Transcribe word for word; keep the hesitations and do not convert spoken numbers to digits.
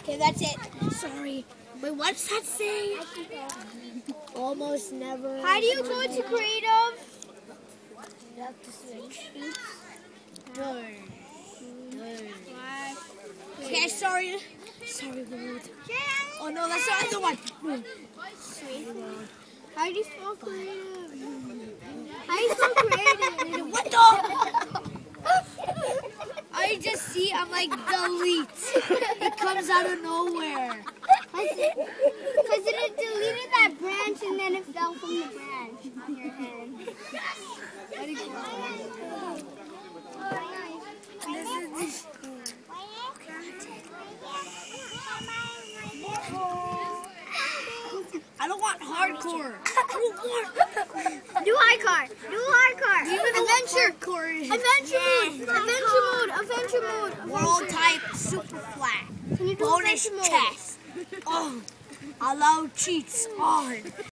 Okay, that's it. Sorry. Wait, what's that say? Almost never. How do you go to creative? You have to switch. Good. Good. Okay, sorry. Sorry, Lord. Oh no, that's the other one. How do you spell creative? How do you spell creative? What the? I just see, I'm like, delete. It comes out of nowhere. Because it, it deleted that branch and then it fell from the branch on your head. What do you call it? I don't want hardcore. I don't want. Do high car. Do high car. Even Adventure. Hardcore. Adventure mode. Adventure mode. Adventure mode. World type super flat. Can you do Bonus adventure mode? chest. Oh, allow cheats on.